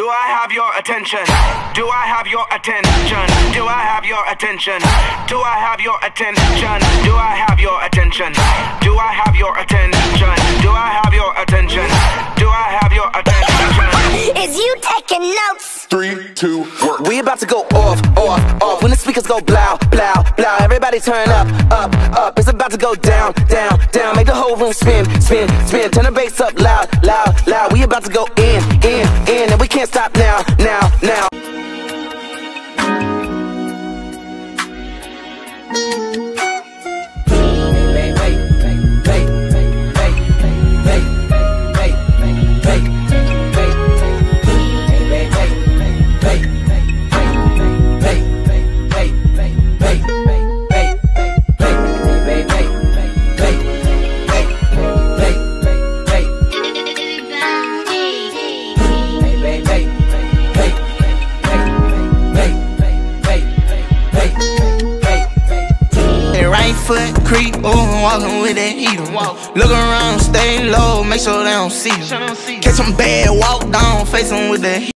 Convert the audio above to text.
I have your attention? Do I have your attention? Do I have your attention? Do I have your attention? Do I have your attention? Do I have your attention? Do I have your attention? Do I have your attention? Is you taking notes? 3, 2, work. We about to go off, off, off. When the speakers go blow, blow, blow. Everybody turn up, up, up. It's about to go down, down, down. Make the whole room spin, spin, spin. Turn the bass up loud, loud, loud. We about to go in, in. And we can't stop now, now, now. Foot creep, ooh, walking with that heater. Look around, stay low, make sure they don't see you. Catch them bad, walk down, face them with the heat.